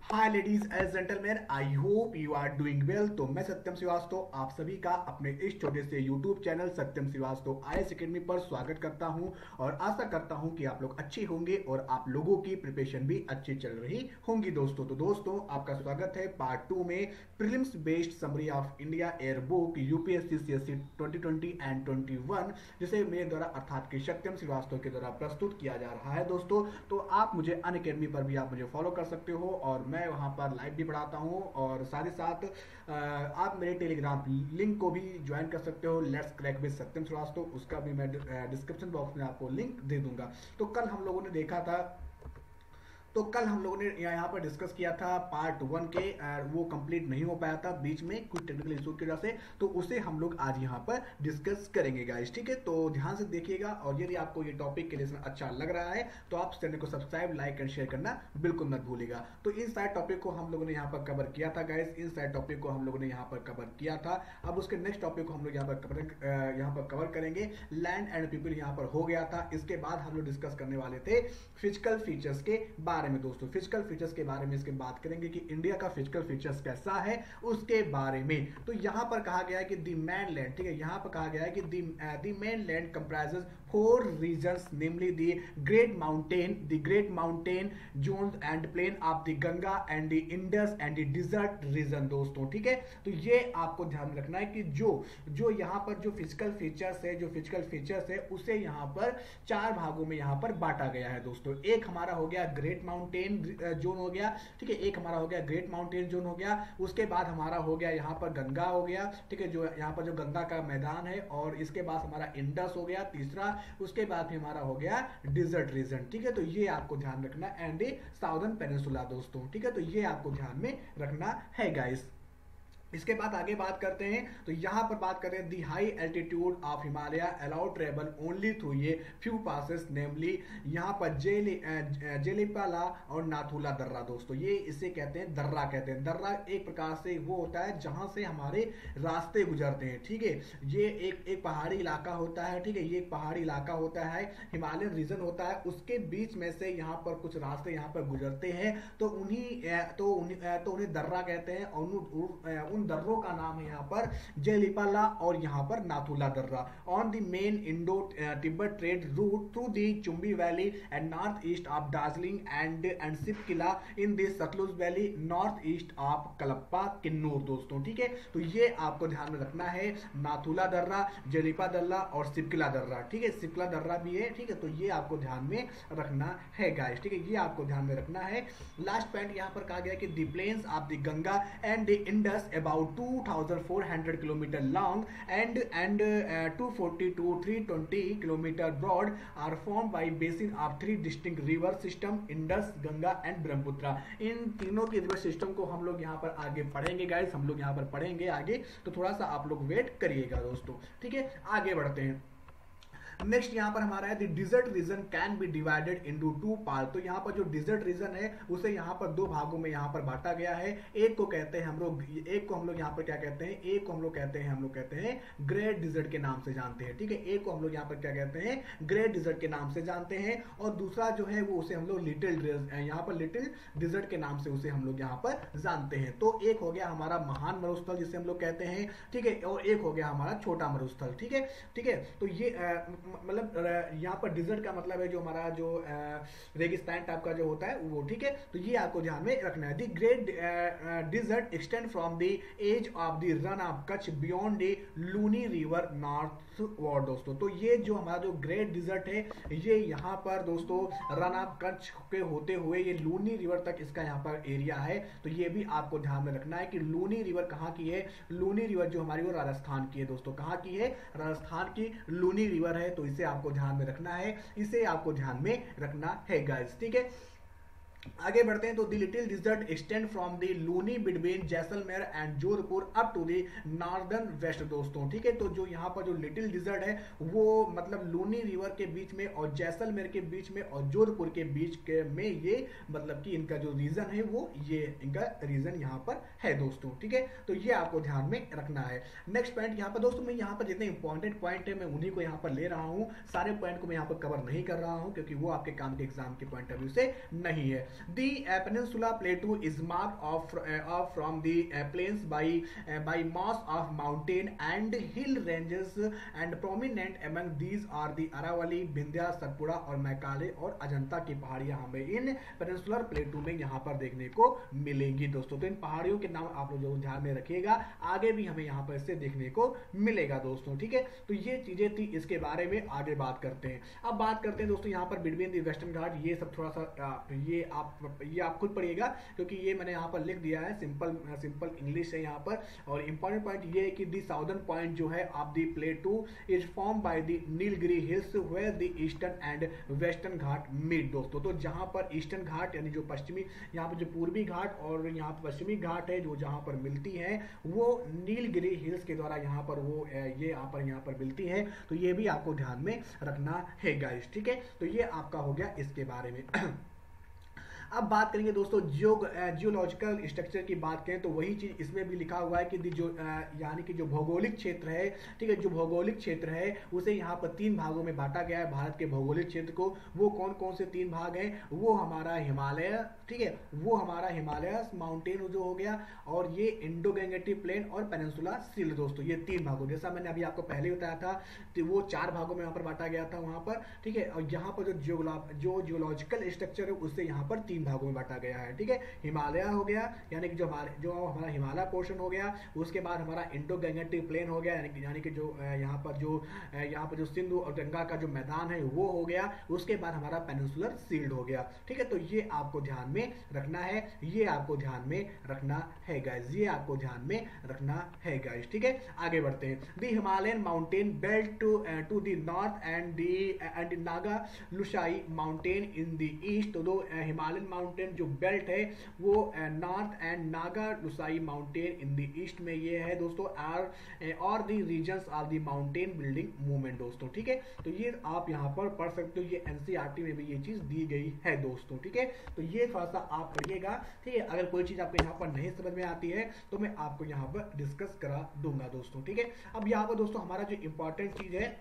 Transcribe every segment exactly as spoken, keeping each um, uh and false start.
Hi ladies and gentleman, I hope you are doing well. तो मैं सत्यम श्रीवास्तव आप सभी का अपने इस छोटे से YouTube channel Satyam Shrivastava I S academy पर स्वागत करता हूं और आशा करता हूं कि आप लोग अच्छे होंगे और आप लोगों की प्रिपरेशन भी अच्छी चल रही होंगी। दोस्तों तो दोस्तों आपका स्वागत है पार्ट टू में prelims based summary of India year book UPSC CSC twenty twenty and twenty one, जिसे मेरे द्वारा अर्थात कि सत्यम श्रीवास्तव के द्वारा प्रस्तुत किया जा रहा है। दोस्तों तो आप मुझे अन अकेडमी पर भी आप मुझे फॉलो कर सकते हो और मैं वहाँ पर लाइव भी पढ़ाता हूँ और साथ ही साथ आप मेरे टेलीग्राम लिंक को भी ज्वाइन कर सकते हो, let's crack with Satyam Shrivastava. उसका भी मैं डिस्क्रिप्शन बॉक्स में आपको लिंक दे दूंगा। तो कल हम लोगों ने देखा था तो कल हम लोगों ने यहाँ पर डिस्कस किया था पार्ट वन के, वो कंप्लीट नहीं हो पाया था बीच में कुछ टेक्निकल इशू की वजह से, तो उसे हम लोग आज यहाँ पर डिस्कस करेंगे गाइस। ठीक है, तो ध्यान से देखिएगा और यदि आपको ये टॉपिक के लेसन अच्छा लग रहा है तो आप चैनल को सब्सक्राइब लाइक एंड शेयर करना बिल्कुल मत भूलिएगा। तो इन सारे टॉपिक को हम लोगों ने यहाँ पर कवर किया था गाइस, इन सारे टॉपिक को हम लोगों ने यहाँ पर कवर किया था। अब उसके नेक्स्ट टॉपिक को हम लोग यहाँ पर कवर यहाँ पर कवर करेंगे। लैंड एंड पीपल यहाँ पर हो गया था। इसके बाद हम लोग डिस्कस करने वाले थे फिजिकल फीचर्स के बारे में। दोस्तों फिजिकल फीचर्स के बारे में इसके बात करेंगे कि इंडिया का फिजिकल फीचर्स कैसा है उसके बारे में। तो यहां पर कहा गया है कि द मेन लैंड, ठीक है, यहां पर कहा गया है कि the mainland comprises four regions, namely the great mountain, the great mountain zone and plain of the Ganga and the Indus and the desert region. दोस्तों ठीक है, तो ये आपको ध्यान रखना है कि जो जो यहाँ पर जो फिजिकल फीचर्स है जो फिजिकल फीचर्स है उसे यहाँ पर चार भागों में यहाँ पर बांटा गया है। दोस्तों एक हमारा हो गया ग्रेट माउंटेन जोन हो गया, ठीक है, एक हमारा हो गया ग्रेट माउंटेन जोन हो गया। उसके बाद हमारा हो गया यहाँ पर गंगा हो गया, ठीक है, जो यहाँ पर जो गंगा का मैदान है, और इसके बाद हमारा इंडस हो गया तीसरा। उसके बाद भी हमारा हो गया डिजर्ट रीजन। ठीक है, तो ये आपको ध्यान रखना एंड साउदर्न पेनिनसुला। दोस्तों ठीक है, तो ये आपको ध्यान में रखना है गाइस। इसके बाद आगे बात करते हैं, तो यहां पर बात करें the high altitude of Himalaya allowed travel only through ये फ्यू पासेस, नेमली यहां पर जेली जेलीपाला और नाथुला दर्रा। दोस्तों ये इसे कहते हैं दर्रा, कहते हैं दर्रा एक प्रकार से वो होता है जहां से हमारे रास्ते गुजरते हैं। ठीक है, ये एक एक पहाड़ी इलाका होता है, ठीक है, ये एक पहाड़ी इलाका होता है, हिमालयन रीजन होता है, उसके बीच में से यहाँ पर कुछ रास्ते यहाँ पर गुजरते हैं, तो उन्हीं तो उन्हीं तो उन्हें दर्रा कहते हैं और दर्रों का नाम है यहाँ पर जेलीपाला और यहाँ पर नाथुला दर्रा। On the main Indo Tibet trade route through the Chumbi valley and north east of Darjeeling and and Shipkila in the Sutlej valley north east of Kalpa Kinnaur. दोस्तों ठीक है, तो ये आपको ध्यान में रखना है, नाथुला दर्रा, जेलीपा दर्रा और सिपकिला दर्रा। ठीक है, सिपकिला दर्रा भी है, ठीक है, तो ये आपको ध्यान में रखना है गाइस। ठीक है, ये आपको ध्यान में रखना है। लास्ट पॉइंट यहाँ पर कहा गया कि the plains of the Ganga and the Indus about two thousand four hundred kilometer long and and uh, two forty to three twenty kilometer broad are formed by basin of three distinct river system Indus, Ganga and Brahmaputra. इन तीनों के river system को हम लोग यहाँ पर आगे पढ़ेंगे गाइस, हम लोग यहाँ पर पढ़ेंगे आगे, तो थोड़ा सा आप लोग वेट करिएगा दोस्तों। ठीक है, आगे बढ़ते हैं। नेक्स्ट यहाँ पर हमारा है the desert region can be divided into two part. तो यहाँ पर जो डिजर्ट रीजन है उसे यहाँ पर दो भागों में यहाँ पर बांटा गया है। एक को कहते हैं हम लोग एक को हम लोग यहाँ पर क्या कहते हैं एक को हम लोग कहते हैं हम लोग कहते हैं ग्रेट डिजर्ट के नाम से जानते हैं। ठीक है, एक को हम लोग यहाँ पर क्या कहते हैं ग्रेट डिजर्ट के नाम से जानते हैं, और दूसरा जो है वो उसे हम लोग लिटिल यहाँ पर लिटिल डिजर्ट के नाम से उसे हम लोग यहाँ पर जानते हैं। तो एक हो गया हमारा महान मरुस्थल जिसे हम लोग कहते हैं, ठीक है, और एक हो गया हमारा छोटा मरुस्थल। ठीक है, ठीक है, तो ये मतलब यहाँ पर डिजर्ट का मतलब है जो हमारा जो रेगिस्तान टाइप का जो होता है वो। ठीक है, तो ये आपको ध्यान में रखना है। The great desert extend from the edge of the Rann of Kutch beyond the Luni river northward. दोस्तों तो ये जो हमारा जो ग्रेट डिजर्ट है ये यहाँ पर दोस्तों रन ऑफ कच्छ के होते हुए ये लूनी रिवर तक इसका यहाँ पर एरिया है। तो ये भी आपको ध्यान में रखना है कि लूनी रिवर कहाँ की है। लूनी रिवर जो हमारी वो राजस्थान की है। दोस्तों कहाँ की है, राजस्थान की लूनी रिवर है, तो इसे आपको ध्यान में रखना है, इसे आपको ध्यान में रखना है गाइस। ठीक है, आगे बढ़ते हैं। तो the little desert extend from the Luni between Jaisalmer and Jodhpur up to the northern west. दोस्तों ठीक है, तो जो यहाँ पर जो लिटिल डिजर्ट है वो मतलब लूनी रिवर के बीच में और जैसलमेर के बीच में और जोधपुर के बीच के में ये मतलब कि इनका जो रीजन है वो ये इनका रीजन यहाँ पर है। दोस्तों ठीक है, तो ये आपको ध्यान में रखना है। नेक्स्ट पॉइंट यहाँ पर दोस्तों मैं यहाँ पर जितने इंपॉर्टेंट पॉइंट है मैं उन्हीं को यहाँ पर ले रहा हूँ, सारे पॉइंट को मैं यहाँ पर कवर नहीं कर रहा हूँ क्योंकि वो आपके काम के एग्जाम के पॉइंट ऑफ व्यू से नहीं है। The peninsula plateau is mark off off from the plains by by mass of mountain and hill ranges and prominent among these are the Aravalli, Vindhya, Satpura और मैकाले और अजंता की पहाड़ियां हमें इन पेनिनसुलर प्लेटू में यहाँ पर देखने को मिलेंगी दोस्तों। तो इन पहाड़ियों के नाम आप लोग जो ध्यान में रखिएगा, आगे भी हमें यहाँ पर इससे देखने को मिलेगा दोस्तों, ठीक है। तो ये चीजें थी, इसके बारे में आगे बात करते हैं। अब बात करते हैं दोस्तों यहाँ पर बिटवीन दी वेस्टर्न घाट, ये सब थोड़ा सा ये आप ये आप खुद पढ़िएगा क्योंकि ये मैंने यहाँ पर लिख दिया है, सिंपल सिंपल इंग्लिश है यहाँ पर। और इंपॉर्टेंट पॉइंट ये है कि दी साउदर्न पॉइंट जो है of the plateau is form by the Nilgiri hills where the eastern and western Ghat meet दोस्तों। तो जहां पर ईस्टर्न घाट यानी जो पश्चिमी, यहाँ पर जो पूर्वी घाट और यहाँ पर पश्चिमी घाट है जो जहां पर मिलती है वो नीलगिरी हिल्स के द्वारा यहाँ पर वो ये यहाँ पर यहाँ पर मिलती है। तो ये भी आपको ध्यान में रखना है गाइस, ठीक है। तो ये आपका हो गया इसके बारे में। अब बात करेंगे दोस्तों जियो जियोलॉजिकल स्ट्रक्चर की बात करें तो वही चीज इसमें भी लिखा हुआ है कि जो यानी कि जो भौगोलिक क्षेत्र है, ठीक है, जो भौगोलिक क्षेत्र है उसे यहाँ पर तीन भागों में बांटा गया है भारत के भौगोलिक क्षेत्र को। वो कौन कौन से तीन भाग हैं? वो हमारा हिमालय, ठीक है, वो हमारा हिमालय माउंटेन जो हो गया, और ये इंडो गैंगेटिक प्लेन और पेनिनसुला सिल्ड दोस्तों, ये तीन भागों, जैसा मैंने अभी आपको पहले बताया था तो वो चार भागों में यहाँ पर बांटा गया था वहां पर, ठीक है। और यहाँ पर जो जियोग्रा जो जियोलॉजिकल स्ट्रक्चर है उससे यहाँ पर तीन भागों में बांटा गया है, ठीक है। हिमालय हो गया यानी कि जो हमारे जो हमारा हिमालय पोर्शन हो गया, उसके बाद हमारा इंडो गैंगेटिक प्लेन हो गया यानी कि यानी कि जो यहाँ पर जो यहाँ पर जो सिंधु और गंगा का जो मैदान है वो हो गया, उसके बाद हमारा पेनिनसुलर शील्ड हो गया, ठीक है। तो ये आपको ध्यान में रखना है, ये आपको ध्यान में रखना है गाइस, ये आपको ध्यान में रखना है गाइस, ठीक है। आगे बढ़ते हैं। The Himalayan mountain belt to to the north and the and Naga Lushai mountain in the east. तो दो हिमालयन माउंटेन जो बेल्ट है वो north and Naga Lushai mountain in the east में ये है दोस्तों, आर और the regions of the mountain building movement दोस्तों, ठीक है। तो ये आप यहाँ पर पढ़ सकते हो, ये एनसीईआरटी में भी ये चीज दी गई है दोस्तों, ठीक है। तो ये थोड़ा सा आप पढ़िएगा, ठीक है। अगर कोई चीज आपको यहाँ पर नहीं समझ में आती है तो मैं आपको यहाँ पर डिस्कस करा दूंगा दोस्तों, ठीक है। अब यहाँ पर दोस्तों हमारा जो इंपॉर्टेंट चीज है,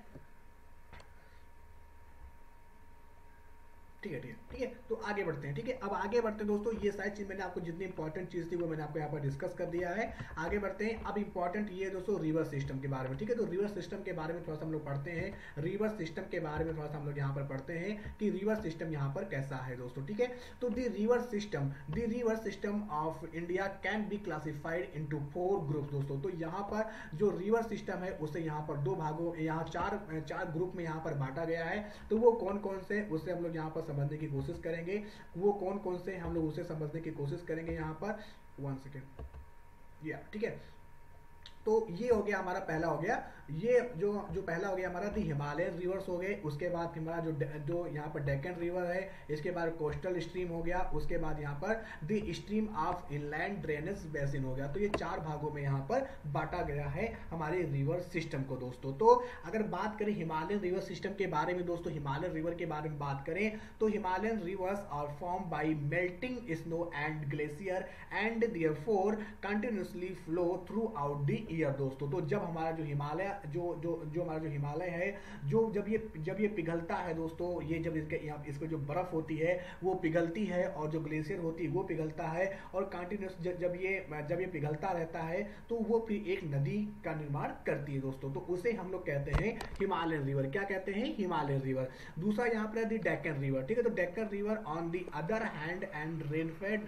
ठीक है ठीक है ठीक है तो आगे बढ़ते हैं, ठीक है। अब आगे बढ़ते हैं दोस्तों, ये सारी चीज मैंने आपको जितनी इंपॉर्टेंट चीज थी वो मैंने आपको यहाँ पर डिस्कस कर दिया है। आगे बढ़ते हैं। अब इंपॉर्टेंट ये दोस्तों रिवर सिस्टम के बारे में, ठीक है। तो रिवर सिस्टम के बारे में थोड़ा सा हम लोग पढ़ते हैं, रिवर सिस्टम के बारे में थोड़ा सा हम लोग यहाँ पर पढ़ते हैं कि रिवर सिस्टम यहाँ पर कैसा है दोस्तों, ठीक है। तो the river system the river system of India can be classified into four group दोस्तों। तो यहाँ पर जो रिवर सिस्टम है उसे यहाँ पर दो भागों, यहाँ चार चार ग्रुप में यहाँ पर बांटा गया है। तो वो कौन कौन से, उससे हम लोग यहाँ पर समझने की कोशिश करेंगे, वो कौन कौन से हम लोग उसे समझने की कोशिश करेंगे यहाँ पर। वन सेकेंड, या ठीक है। तो ये हो गया हमारा पहला हो गया, ये जो जो पहला हो गया हमारा दी हिमालयन रिवर्स हो गए, उसके बाद हमारा जो जो यहाँ पर डेक्कन रिवर है, इसके बाद कोस्टल स्ट्रीम हो गया, उसके बाद यहाँ पर the stream of inland drainage basin हो गया। तो ये चार भागों में यहाँ पर बांटा गया है हमारे रिवर सिस्टम को दोस्तों। तो अगर बात करें हिमालयन रिवर सिस्टम के बारे में दोस्तों, हिमालयन रिवर के बारे में बात करें तो Himalayan rivers are form by melting snow and glacier and therefore continuously flow throughout the year दोस्तों। तो जब हमारा जो हिमालय जो जो जो हमारा जो हिमालय है, जो जब ये जब ये पिघलता है दोस्तों, ये जब इसके यहाँ इसको जो बर्फ होती है वो पिघलती है, और जो ग्लेशियर होती है वो पिघलता है, और कंटिन्यूस जब ये जब ये पिघलता रहता है तो वो फिर एक नदी का निर्माण करती है दोस्तों। तो उसे हम लोग कहते हैं हिमालयन रिवर। क्या कहते हैं? Himalayan river. दूसरा यहाँ पर है द डेक्कन रिवर, ठीक है। तो Deccan river on the other hand and rainfed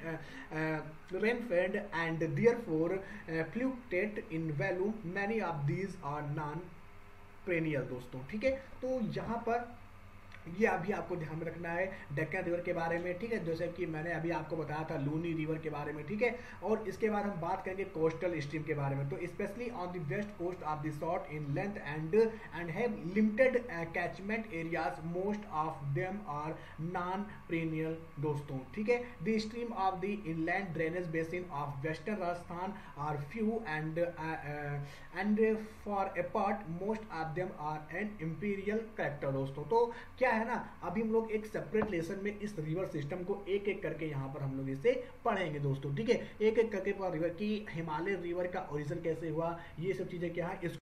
rainfed and therefore fluctuate in value, many of these are non perennial दोस्तों, ठीक है। तो यहाँ पर ये अभी आपको ध्यान में रखना है डेक्कन रिवर के बारे में, ठीक है, जैसे कि मैंने अभी आपको बताया था लूनी रिवर के बारे में, ठीक है। और इसके बाद हम बात करेंगे कोस्टल स्ट्रीम के बारे में। तो specially on the west coast of the short in length and and have limited catchment areas, most of them are non perennial दोस्तों, ठीक है। The stream of the inland drainage basin of western Rajasthan are few and and far apart most of them are an इंपीरियल character दोस्तों। तो क्या है ना, अभी हम लोग एक सेपरेट लेसन में इस रिवर सिस्टम को एक एक करके यहाँ पर हम लोग इसे पढ़ेंगे दोस्तों, ठीक है। एक एक करके पूरा रिवर की हिमालय रिवर का ओरिजिन कैसे हुआ, ये सब चीजें क्या है इस,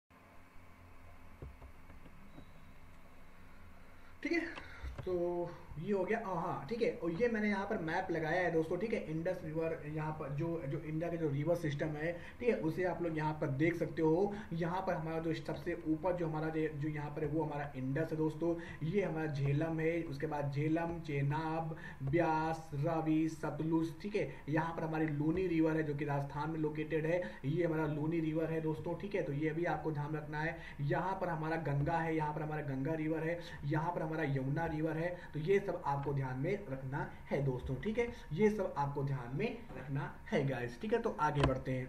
ठीक है। तो ये हो गया। हाँ हाँ, ठीक है। और ये मैंने यहाँ पर मैप लगाया है दोस्तों, ठीक है। इंडस रिवर यहाँ पर जो जो इंडिया का जो रिवर सिस्टम है, ठीक है, उसे आप लोग यहाँ पर देख सकते हो। यहाँ पर हमारा जो सबसे ऊपर जो हमारा जो जो यहाँ पर है वो हमारा इंडस है दोस्तों। ये हमारा झेलम है, उसके बाद झेलम, चेनाब, ब्यास, रावी, सतलुज, ठीक है। यहाँ पर हमारी लूनी रिवर है जो कि राजस्थान में लोकेटेड है। ये हमारा लूनी रिवर है दोस्तों, ठीक है। तो ये भी आपको ध्यान रखना है। यहाँ पर हमारा गंगा है, यहाँ पर हमारा गंगा रिवर है, यहाँ पर हमारा यमुना रिवर है। तो ये सब आपको ध्यान में रखना है दोस्तों, ठीक है। ये सब आपको ध्यान में रखना है गाइस, ठीक है। तो आगे बढ़ते हैं।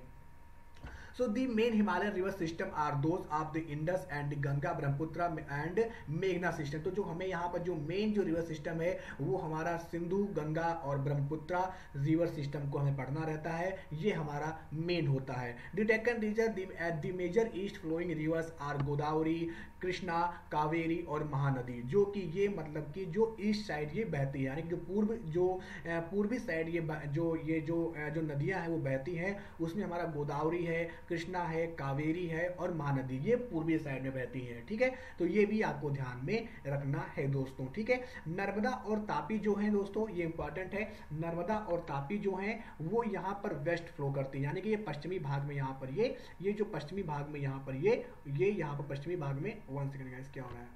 So the main Himalayan river system are those of the Indus and the Ganga, Brahmaputra and मेघना सिस्टम। तो जो हमें यहाँ पर जो मेन जो रिवर सिस्टम है वो हमारा सिंधु, गंगा और ब्रह्मपुत्रा रिवर सिस्टम को हमें पढ़ना रहता है। ये हमारा मेन होता है। The Deccan region, the major east flowing rivers are Godavari, Krishna, Kaveri और महानदी। जो कि ये मतलब कि जो ईस्ट साइड ये बहती है, यानी कि जो पूर्व जो पूर्वी साइड ये जो ये जो जो नदियां हैं वो बहती हैं, उसमें हमारा गोदावरी है, कृष्णा है, कावेरी है और महानदी, ये पूर्वी साइड में बहती है, ठीक है। तो ये भी आपको ध्यान में रखना है दोस्तों, ठीक है। नर्मदा और तापी जो है दोस्तों, ये इंपॉर्टेंट है। नर्मदा और तापी जो है वो यहाँ पर वेस्ट फ्लो करती है, यानी कि ये पश्चिमी भाग में यहाँ पर ये ये जो पश्चिमी भाग में यहाँ पर ये ये यहाँ पर पश्चिमी भाग में। वन सेकंड गाइस, क्या हो रहा है,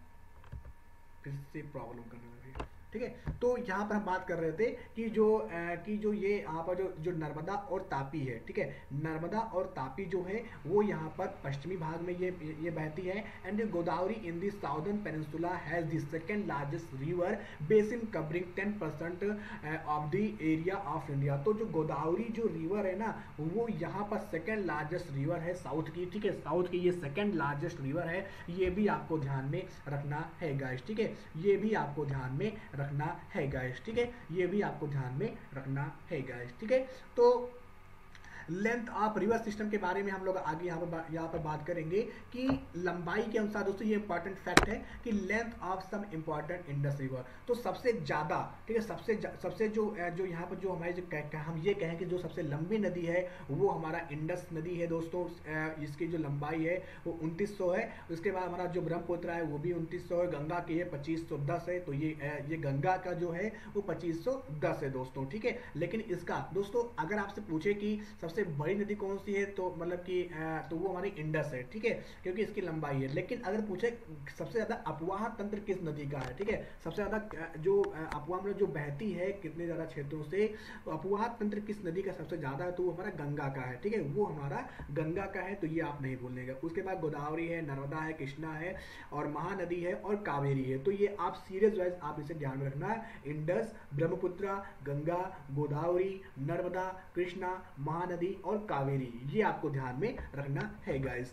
फिर से प्रॉब्लम करने लगी, ठीक है। तो यहाँ पर हम बात कर रहे थे कि जो आ, कि जो ये यहाँ पर जो जो नर्मदा और तापी है, ठीक है। नर्मदा और तापी जो है वो यहाँ पर पश्चिमी भाग में ये ये बहती है। And Godavari in the southern peninsula has the second largest river basin covering ten percent of the area of India. तो जो गोदावरी जो रिवर है ना वो यहाँ पर सेकंड लार्जेस्ट रिवर है साउथ की, ठीक है। साउथ की ये सेकंड लार्जेस्ट रिवर है। ये भी आपको ध्यान में रखना है गाइस, ठीक है। ये भी आपको ध्यान में रखना है गाइस, ठीक है। ये भी आपको ध्यान में रखना है गाइस, ठीक है। तो लेंथ ऑफ रिवर सिस्टम के बारे में हम लोग आगे यहाँ पर यहाँ पर बात करेंगे कि लंबाई के अनुसार दोस्तों ये इंपॉर्टेंट फैक्ट है कि length of some important Indus river. तो सबसे ज्यादा, ठीक है, सबसे सबसे जो जो यहाँ पर जो हमारे जो कह, हम ये कहें कि जो सबसे लंबी नदी है वो हमारा इंडस नदी है दोस्तों। इसकी जो लंबाई है वो उनतीस सौ है। उसके बाद हमारा जो ब्रह्मपुत्र है वो भी उनतीस सौ है। गंगा की है पच्चीस सौ दस है। तो ये ये गंगा का जो है वो पच्चीस सौ दस है दोस्तों, ठीक है। लेकिन इसका दोस्तों अगर आपसे पूछे कि सबसे बड़ी नदी कौन सी है तो मतलब कि तो वो हमारी इंडस है, ठीक है, क्योंकि इसकी लंबाई है। लेकिन अगर पूछे सबसे ज्यादा अपवाह तंत्र किस नदी का है, ठीक है, सबसे ज्यादा जो अपवाह में जो बहती है कितने ज्यादा क्षेत्रों से, तो अपवाह तंत्र किस नदी का सबसे ज्यादा है तो वो हमारा गंगा का है, ठीक है, वो हमारा गंगा का है। तो ये आप नहीं भूलने। उसके बाद गोदावरी है, नर्मदा है, कृष्णा है और महानदी है और कावेरी है। तो ये आप सीरियस वाइज आप इसे ध्यान में रखना। इंडस, ब्रह्मपुत्र, गंगा, गोदावरी, नर्मदा, कृष्णा, महानदी और कावेरी, ये आपको ध्यान में रखना है गाइस,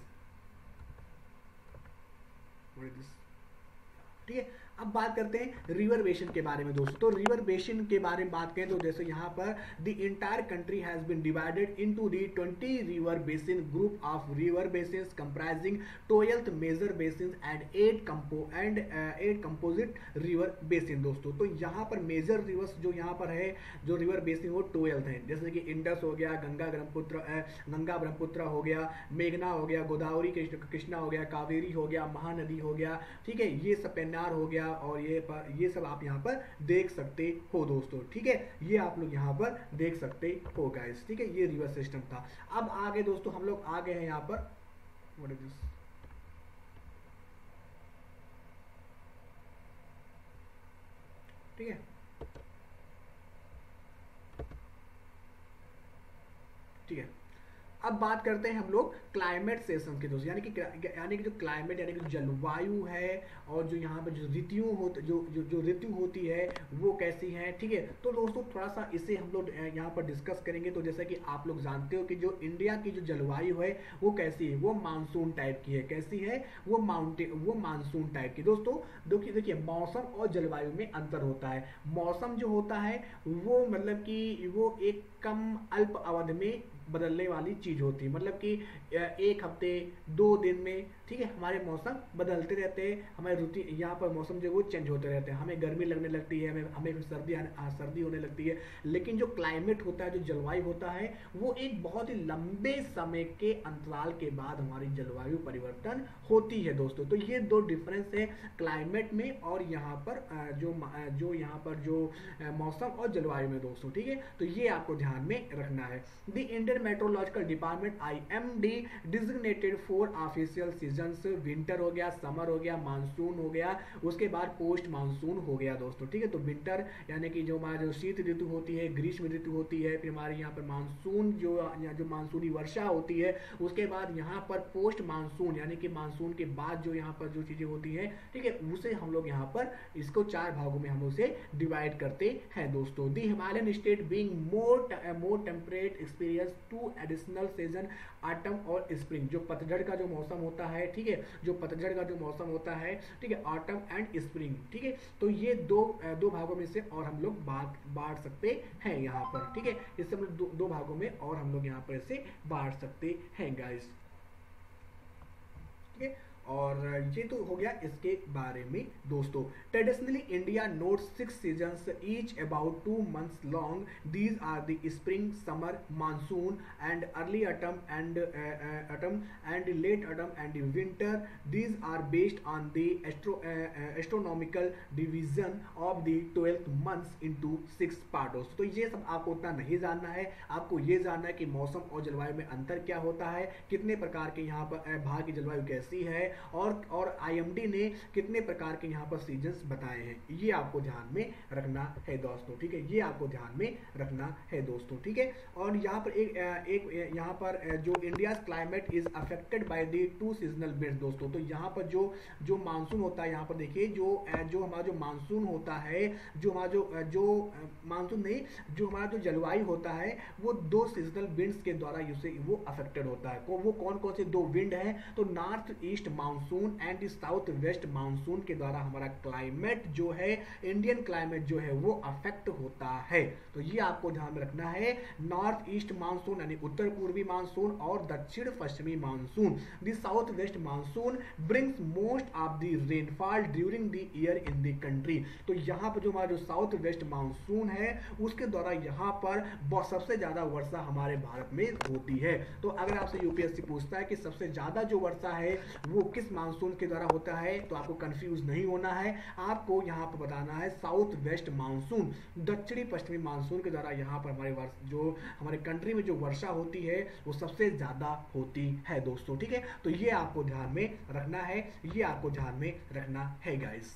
ठीक है। अब बात करते हैं रिवर बेसिन के बारे में दोस्तों। तो रिवर बेसिन के बारे में बात करें तो जैसे यहाँ पर the entire country has been divided into the twenty river basin group of river basins comprising twelve major basins and eight compo and eight composite river basin दोस्तों। तो यहाँ पर मेजर रिवर्स जो यहाँ पर है जो रिवर बेसिन वो ट्वेल्व है, जैसे कि इंडस हो गया, गंगा ब्रह्मपुत्र गंगा ब्रह्मपुत्र हो गया, मेघना हो गया, गोदावरी कृष्णा हो गया, कावेरी हो गया, महानदी हो गया, ठीक है, ये सब पेन्नार हो गया और ये पर ये सब आप यहाँ पर देख सकते हो दोस्तों, ठीक है। ये आप लोग यहाँ पर देख सकते हो गाइस, ठीक है। ये रिवर सिस्टम था। अब आगे दोस्तों हम लोग आ गए हैं यहाँ पर, व्हाट इज दिस, ठीक है, ठीक है। अब बात करते हैं हम लोग क्लाइमेट सेशन के दोस्तों, यानी कि यानी कि जो क्लाइमेट यानी कि जो जलवायु है और जो यहाँ पर जो ऋतुओं होती जो जो जो ऋतु होती है वो कैसी है, ठीक है। तो दोस्तों थोड़ा सा इसे हम लोग यहाँ पर डिस्कस करेंगे। तो जैसा कि आप लोग जानते हो कि जो इंडिया की जो जलवायु है वो कैसी है, वो मानसून टाइप की है। कैसी है वो माउंटेन वो मानसून टाइप की दोस्तों। देखिए देखिए मौसम और जलवायु में अंतर होता है। मौसम जो होता है वो मतलब कि वो एक कम अल्प अवधि में बदलने वाली चीज होती है, मतलब कि एक हफ्ते दो दिन में, ठीक है, हमारे मौसम बदलते रहते हैं, हमारे ऋतु यहाँ पर मौसम जो है वो चेंज होते रहते हैं, हमें गर्मी लगने लगती है, हमें हमें सर्दी सर्दी होने लगती है। लेकिन जो क्लाइमेट होता है, जो जलवायु होता है, वो एक बहुत ही लंबे समय के अंतराल के बाद हमारी जलवायु परिवर्तन होती है दोस्तों। तो ये दो डिफरेंस है क्लाइमेट में और यहाँ पर जो जो यहाँ पर जो मौसम और जलवायु में दोस्तों, ठीक है। तो ये आपको ध्यान में रखना है। The Indian meteorological department I M D designated four official seasons, winter हो गया, समर हो गया, मानसून हो गया, उसके बाद पोस्ट मानसून हो गया दोस्तों, ठीक है। तो विंटर यानी कि जो हमारा जो शीत ऋतु होती है, ग्रीष्म ऋतु होती है, फिर हमारे यहाँ पर मानसून जो जो मानसूनी वर्षा होती है, उसके बाद यहाँ पर पोस्ट मानसून यानी कि मानसून के बाद जो यहाँ पर जो चीजें होती है, ठीक है, उसे हम लोग यहाँ पर इसको चार भागों में हम उसे डिवाइड करते हैं दोस्तों। The Himalayan state being more more temperate experience two additional season autumn और स्प्रिंग। जो पतझड़ का जो मौसम होता है, ठीक है, जो पतझड़ का जो मौसम होता है, ठीक है, ऑटम एंड स्प्रिंग, ठीक है। तो ये दो दो भागों में से और हम लोग बांट बांट सकते हैं यहाँ पर, ठीक है। इससे हम लोग दो, दो भागों में और हम लोग यहाँ पर इसे बांट सकते हैं गाइस, ठीक है। और ये तो हो गया इसके बारे में दोस्तों। Traditionally India note six seasons each about two months long. These are the spring, summer, monsoon and early autumn and autumn and late autumn and winter. These are based on the astronomical division of the twelfth months into six parts. तो ये सब आपको उतना नहीं जानना है, आपको ये जानना है कि मौसम और जलवायु में अंतर क्या होता है, कितने प्रकार के यहाँ पर भारत की जलवायु कैसी है, और और आईएमडी ने कितने प्रकार के यहाँ पर सीजन्स बताए हैं। ये आपको ध्यान में रखना है दोस्तों, ठीक है, ये आपको ध्यान में रखना है दोस्तों, ठीक है। और यहाँ पर एक एक यहाँ पर जो India climate is affected by the two seasonal belt दोस्तों। तो यहाँ पर जो जो मानसून होता है, यहाँ पर देखिए जो जो हमारा जो मानसून होता है, जो हमारा जो जो मानसून नहीं जो हमारा जो जलवायु होता है, वो दो सीजनल विंड्स के द्वारा वो अफेक्टेड होता है। वो कौन कौन से दो विंड हैं? तो north east monsoon and south west monsoon के द्वारा हमारा क्लाइमेट जो है, इंडियन क्लाइमेट जो है वो अफेक्ट होता है। तो ये आपको ध्यान में रखना है। नॉर्थ ईस्ट मानसून यानी उत्तर पूर्वी मानसून और दक्षिण पश्चिमी monsoon. The south west monsoon brings most of the rainfall during the year in the country. तो यहाँ पर जो हमारा जो साउथ वेस्ट मानसून है, उसके द्वारा यहाँ पर सबसे ज्यादा वर्षा हमारे भारत में होती है। तो अगर आपसे यूपीएससी पूछता है कि सबसे ज्यादा जो वर्षा है वो किस मानसून के द्वारा होता है, तो आपको कंफ्यूज नहीं होना है, आपको यहाँ पर बताना है साउथ वेस्ट मानसून, दक्षिणी पश्चिमी मानसून के द्वारा यहाँ पर हमारे वर्ष जो हमारे कंट्री में जो वर्षा होती है वो सबसे ज्यादा होती है दोस्तों, ठीक है। तो ये आपको ध्यान में रखना है, ये आपको ध्यान में रखना है गाइस।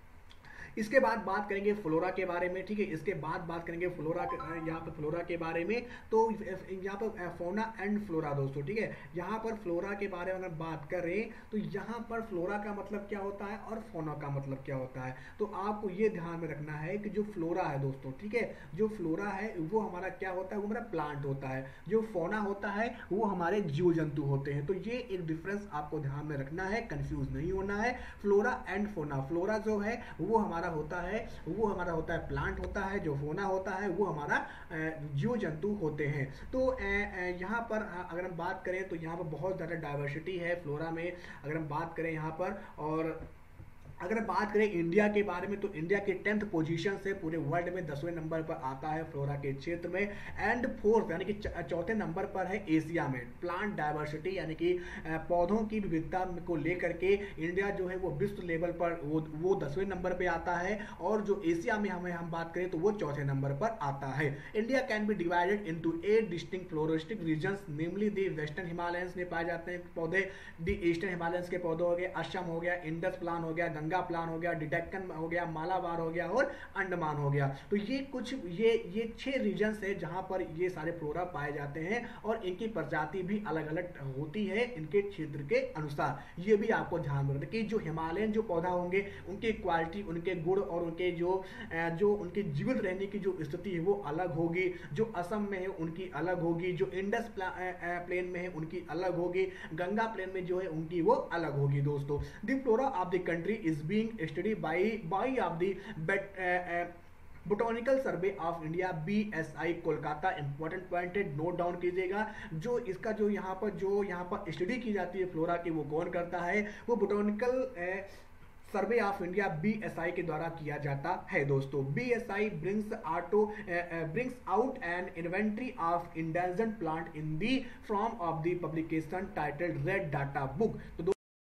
इसके बाद बात करेंगे फ्लोरा के बारे में, ठीक है। इसके बाद बात करेंगे फ्लोरा यहाँ पर फ्लोरा के बारे में। तो यहाँ पर फोना एंड फ्लोरा दोस्तों, ठीक है। यहाँ पर फ्लोरा के बारे में अगर बात करें तो यहाँ पर फ्लोरा का मतलब क्या होता है और फोना का मतलब क्या होता है। तो आपको ये ध्यान में रखना है कि जो फ्लोरा है दोस्तों, ठीक है, जो फ्लोरा है वो हमारा क्या होता है, वो हमारा प्लांट होता है। जो फोना होता है वो हमारे जीव जंतु होते हैं। तो ये एक डिफरेंस आपको ध्यान में रखना है, कंफ्यूज नहीं होना है। फ्लोरा एंड फोना, फ्लोरा जो है वो हमारा होता है वो हमारा होता है प्लांट होता है, जो फोना होता है वो हमारा जीव जंतु होते हैं। तो यहाँ पर अगर हम बात करें तो यहाँ पर बहुत ज़्यादा डाइवर्सिटी है फ्लोरा में, अगर हम बात करें यहाँ पर। और अगर बात करें इंडिया के बारे में तो इंडिया के टेंथ पोजीशन से पूरे वर्ल्ड में दसवें नंबर पर आता है फ्लोरा के क्षेत्र में। एंड फोर्थ यानी कि चौथे नंबर पर है एशिया में। प्लांट डाइवर्सिटी यानी कि पौधों की विविधता को लेकर के इंडिया जो है वो विश्व लेवल पर वो वो दसवें नंबर पे आता है। और जो एशिया में हमें हम बात करें तो वो चौथे नंबर पर आता है। India can be divided into eight distinct floristic regions, namely the western Himalayas में पाए जाते हैं पौधे, द ईस्टर्न हिमालयंस के पौधे हो गए, असम हो गया, इंडस प्लान हो गया, गंगा प्लान हो गया, डिडेक्कन हो गया, मालाबार हो गया और अंडमान हो गया। तो ये कुछ ये ये छह रीजन्स है जहां पर ये सारे फ्लोरा पाए जाते हैं और इनकी प्रजाति भी अलग अलग होती है इनके क्षेत्र के अनुसार। ये भी आपको ध्यान में रखना कि जो हिमालयन जो पौधा होंगे उनकी क्वालिटी, उनके गुण और उनके जो जो उनके जीवित रहने की जो स्थिति है वो अलग होगी। जो असम में है उनकी अलग होगी, जो इंडस प्लेन में है उनकी अलग होगी, गंगा प्लेन में जो है उनकी वो अलग होगी दोस्तों। The flora of the country is being study by by of the but uh, uh, botanical survey of India B S I Kolkata, important point है, नोट डाउन कीजिएगा। जो इसका जो यहाँ पर जो यहाँ पर स्टडी की जाती है फ्लोरा की, वो कौन करता है? वो botanical survey of India B S I के द्वारा किया जाता है दोस्तों। B S I brings out brings out an inventory of endangered plant in the form of the publication titled red data book. तो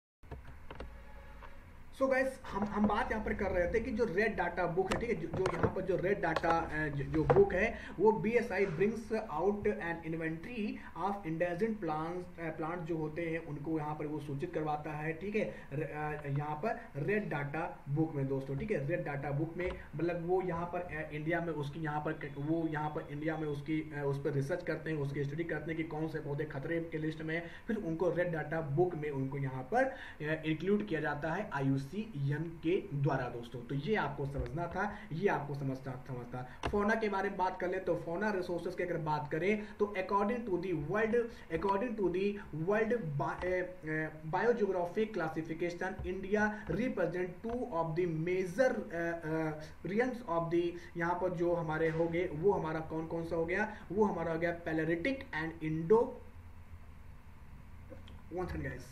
सो so गाइस, हम हम बात यहाँ पर कर रहे थे कि जो रेड डाटा बुक है, ठीक है, जो, जो यहाँ पर जो रेड डाटा जो, जो बुक है वो B S I brings out an inventory of endangered plant plant जो होते हैं उनको यहाँ पर वो सूचित करवाता है, ठीक है, यहाँ पर रेड डाटा बुक में दोस्तों, ठीक है। रेड डाटा बुक में मतलब वो यहाँ पर इंडिया में उसकी यहाँ पर वो यहाँ पर इंडिया में उसकी उस पर रिसर्च करते हैं, उसकी स्टडी करते हैं कि कौन से पौधे खतरे के लिस्ट में, फिर उनको रेड डाटा बुक में उनको यहाँ पर इंक्लूड किया जाता है आई यू सी एन के द्वारा दोस्तों। तो ये आपको समझना था, ये आपको समझना समझता फौना के बारे में बात कर ले तो फौना रिसोर्सेज की अगर बात करें तो according to the world according to the world biogeographic classification, India represent two of the major realms of the, यहाँ पर जो हमारे हो गए वो हमारा कौन कौन सा हो गया? वो हमारा हो गया palearctic and Indo one second guys.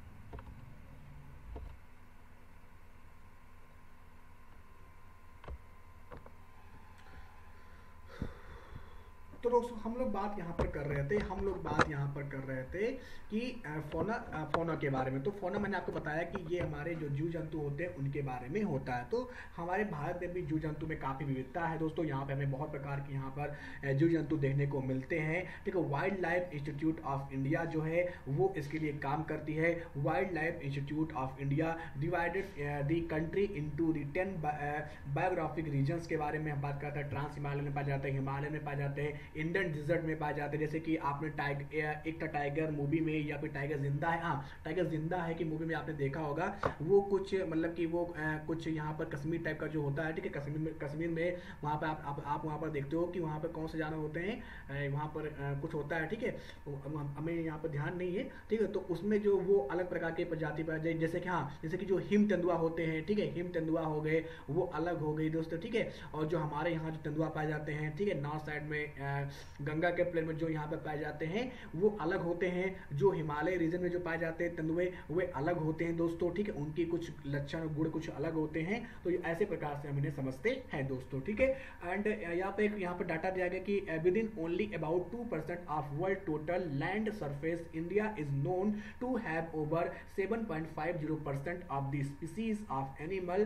तो दोस्तों हम लोग बात यहाँ पर कर रहे थे हम लोग बात यहाँ पर कर रहे थे कि फोना फोना के बारे में। तो फोना मैंने आपको बताया कि ये हमारे जो जीव जंतु होते हैं उनके बारे में होता है। तो हमारे भारत में भी जीव जंतु में काफ़ी विविधता है दोस्तों। यहाँ पे हमें बहुत प्रकार के यहाँ पर जीव जंतु देखने को मिलते हैं, ठीक है। Wildlife institute of India जो है वो इसके लिए काम करती है। Wildlife institute of India divided the country into the ten biographic regions के बारे में हम बात करते हैं। ट्रांस हिमालय में पाए जाते हैं, हिमालय में पाए जाते हैं, इंडियन डिजर्ट में पाए जाते हैं। जैसे कि आपने टाइगर एक टाइगर मूवी में या फिर टाइगर जिंदा है, हाँ टाइगर जिंदा है कि मूवी में आपने देखा होगा, वो कुछ मतलब कि वो आ, कुछ यहाँ पर कश्मीर टाइप का जो होता है, ठीक है। कश्मीर में कश्मीर में वहाँ पर आप आप, आप वहाँ पर देखते हो कि वहाँ पर कौन से जानवर होते हैं, वहाँ पर आ, कुछ होता है, ठीक है। हमें यहाँ पर ध्यान नहीं है, ठीक है। तो उसमें जो वो अलग प्रकार के प्रजाति पाई जाए, जैसे कि हाँ जैसे कि जो हिम तेंदुआ होते हैं, ठीक है, हिम तेंदुआ हो गए, वो अलग हो गई दोस्तों, ठीक है। और जो हमारे यहाँ जो तेंदुआ पाए जाते हैं, ठीक है, नॉर्थ साइड में आ, गंगा के प्लेन में जो यहाँ पे पाए जाते हैं वो अलग होते हैं। जो हिमालय रीजन में जो पाए जाते हैं तेंदुए वे अलग होते हैं दोस्तों, ठीक है। उनकी कुछ लक्षण गुण कुछ अलग होते हैं। तो ऐसे प्रकार से हम इन्हें समझते हैं दोस्तों, ठीक है। एंड यहाँ पे यहाँ पे डाटा दिया गया कि within only about two percent of world total land surface India is known to have over seven point five zero percent of the species of animal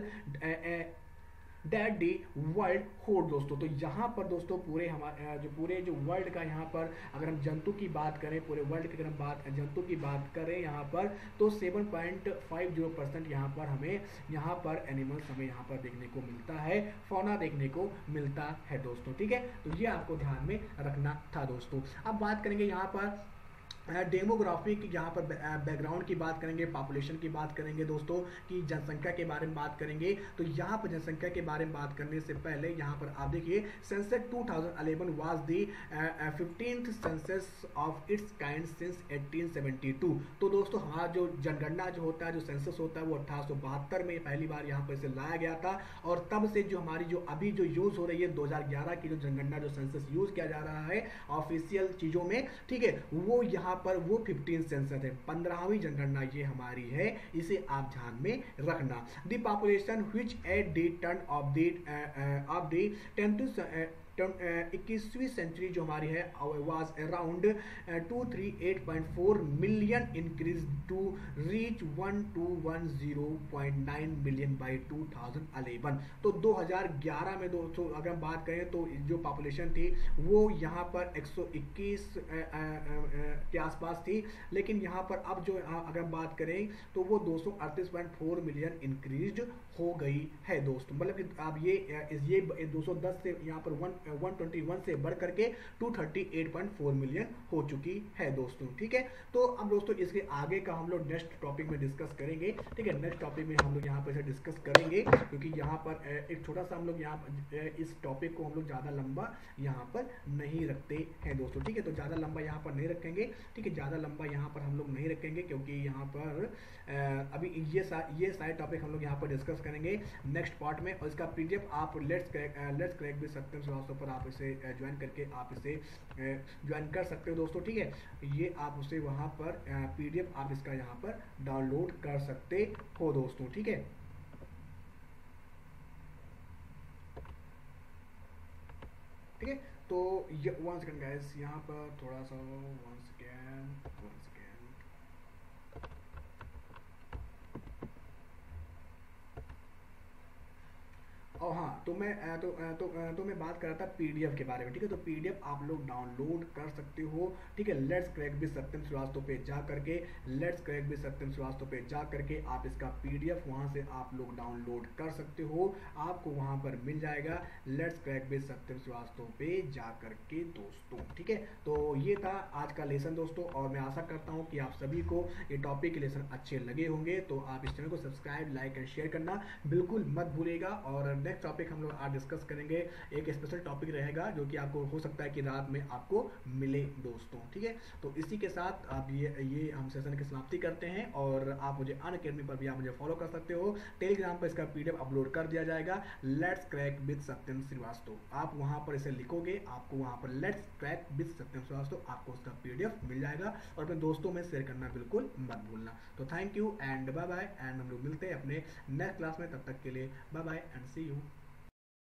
that the world hold दोस्तों। तो यहाँ पर दोस्तों पूरे हमारे जो पूरे जो वर्ल्ड का यहाँ पर अगर हम जंतु की बात करें, पूरे वर्ल्ड की अगर हम बात जंतु की बात करें यहाँ पर, तो seven point five zero percent यहाँ पर हमें यहाँ पर एनिमल्स हमें यहाँ पर देखने को मिलता है, फौना देखने को मिलता है दोस्तों, ठीक है। तो ये आपको ध्यान में रखना था दोस्तों। अब बात करेंगे यहाँ पर डेमोग्राफी की, यहाँ पर बैकग्राउंड की बात करेंगे, पॉपुलेशन की बात करेंगे दोस्तों, कि जनसंख्या के बारे में बात करेंगे। तो यहाँ पर जनसंख्या के बारे में बात करने से पहले यहाँ पर आप देखिए census two thousand eleven was the fifteenth census of its kind since eighteen seventy two. तो दोस्तों हमारा जो जनगणना जो होता है, जो सेंसस होता है, वो अठारह सौ बहत्तर में पहली बार यहाँ पर इसे लाया गया था। और तब से जो हमारी जो अभी जो यूज हो रही है दो हज़ार ग्यारह की जो जनगणना जो सेंसस यूज किया जा रहा है ऑफिशियल चीजों में, ठीक है, वो यहाँ पर वो फिफ्टीन सेंसस है, पंद्रहवीं जनगणना ये हमारी है, इसे आप ध्यान में रखना। The population which at the turn of the of the tenth इक्कीसवीं सेंचुरी जो हमारी है was around two three eight point four million increase to reach one two one zero point nine million by two thousand eleven. तो दो हज़ार ग्यारह में दोस्तों अगर हम बात करें तो जो पॉपुलेशन थी वो यहाँ पर एक सौ इक्कीस के आसपास थी, लेकिन यहाँ पर अब जो अगर हम बात करें तो वो दो सौ अड़तीस पॉइंट फोर मिलियन इंक्रीज हो गई है दोस्तों। मतलब कि अब ये ये दो सौ दस से यहाँ पर वन वन ट्वेंटी वन से बढ़ करके two thirty eight point four million हो चुकी है दोस्तों। ठीक है, तो अब दोस्तों इसके आगे का हम लोग नेक्स्ट टॉपिक में डिस्कस करेंगे। ठीक है, नेक्स्ट टॉपिक में हम लोग यहाँ पर डिस्कस करेंगे, क्योंकि यहाँ पर एक छोटा सा हम लोग यहाँ पर इस टॉपिक को हम लोग ज़्यादा लंबा यहाँ पर नहीं रखते हैं दोस्तों। ठीक है, तो ज़्यादा लंबा यहाँ पर नहीं रखेंगे। ठीक है, ज़्यादा लंबा यहाँ पर हम लोग नहीं रखेंगे, क्योंकि यहाँ पर अभी ये सा, ये सारे टॉपिक हम लोग यहाँ पर डिस्कस करेंगे नेक्स्ट पार्ट में। और इसका पीडीएफ आप let's crack let's crack with Satyam Shrivastava पर आप इसे ज्वाइन करके आप इसे ज्वाइन कर सकते हो दोस्तों। ठीक है, ये आप उसे वहाँ पर पीडीएफ आप इसका यहाँ पर डाउनलोड कर सकते हो दोस्तों। ठीक है, ठीक है, तो ये वन सेकंड गाइस, यहाँ पर थोड़ा सा वन सेकंड वन सेकंड और हाँ, तो मैं तो तो तो मैं बात कर रहा था पीडीएफ के बारे में। ठीक है, तो पीडीएफ आप लोग डाउनलोड कर सकते हो। ठीक है, let's crack with Satyam Shrivastava पे जा करके let's crack with Satyam Shrivastava पे जा करके आप इसका पीडीएफ वहाँ से आप लोग डाउनलोड कर सकते हो। आपको वहाँ पर मिल जाएगा let's crack with Satyam Shrivastava पे जा करके दोस्तों। ठीक है, तो ये था आज का लेसन दोस्तों, और मैं आशा करता हूँ कि आप सभी को ये टॉपिक के लेसन अच्छे लगे होंगे। तो आप इस चैनल को सब्सक्राइब, लाइक एंड शेयर करना बिल्कुल मत भूलिएगा। और नेक्स्ट टॉपिक हम लोग आज डिस्कस करेंगे, एक स्पेशल टॉपिक रहेगा जो कि आपको हो सकता है कि रात में आपको मिले दोस्तों। ठीक है, तो इसी के साथ आप ये ये हम सेशन की समाप्ति करते हैं। और आप मुझे अनअकैडमी पर भी आप मुझे फॉलो कर सकते हो। टेलीग्राम पर इसका पीडीएफ अपलोड कर दिया जाएगा, let's crack with Satyam Shrivastava. आप वहां पर इसे लिखोगे, आपको वहां पर let's crack with Satyam Shrivastava आपको उसका पीडीएफ मिल जाएगा। और अपने दोस्तों में शेयर करना बिल्कुल मत भूलना। तो thank you and bye bye, and हम लोग मिलते हैं अपने नेक्स्ट क्लास में। तब तक के लिए bye bye and see you.